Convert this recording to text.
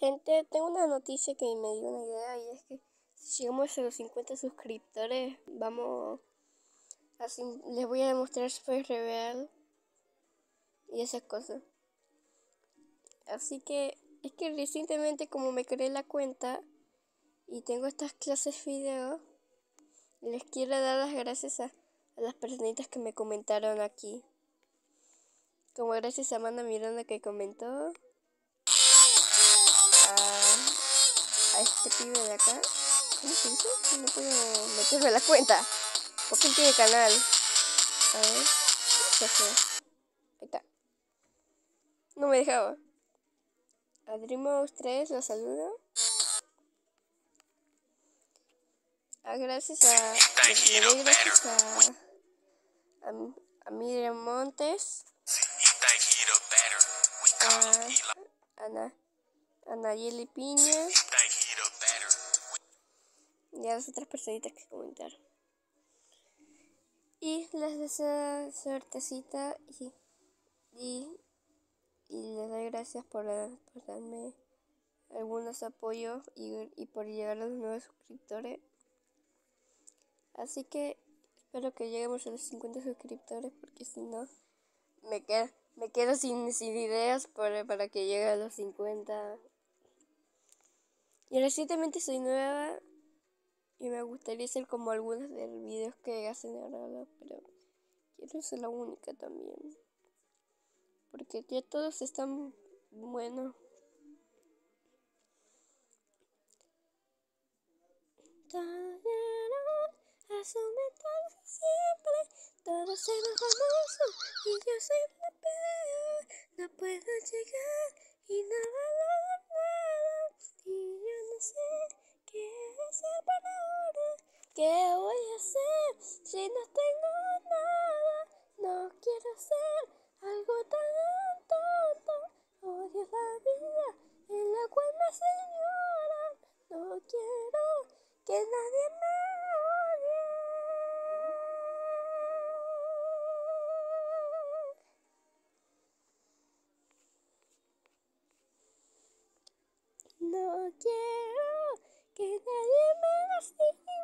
Gente, tengo una noticia que me dio una idea y es que si llegamos a los 50 suscriptores, les voy a demostrar Face Reveal y esas cosas. Así que es que recientemente como me creé la cuenta y tengo estas clases video, les quiero dar las gracias a las personitas que me comentaron aquí. Como gracias a Amanda Miranda que comentó, a este pibe de acá. ¿Cómo se dice? No puedo meterme a la cuenta porque él tiene canal. A ver, ¿qué se hace? Ahí está. No me dejaba. A Dreamos 3 lo saludo. Gracias a Miriam Montes. A Nayeli Piña. Y a las otras personitas que comentaron. Y les deseo suertecita y les doy gracias por darme algunos apoyos y por llegar a los nuevos suscriptores. Así que espero que lleguemos a los 50 suscriptores porque si no me quedo sin ideas para que llegue a los 50. Y recientemente soy nueva y me gustaría ser como algunos de los videos que hacen ahora, pero quiero ser la única también. Porque ya todos están buenos. Asume todo siempre, todos serán famosos y yo soy la peor. No puedo llegar y no valoro nada y yo no sé qué hacer para ahora. ¿Qué voy a hacer si no tengo nada? No quiero ser algo tan tonto. Odio la vida en la cual me señoran. No quiero que nadie me odie. No quiero que nadie me lastime.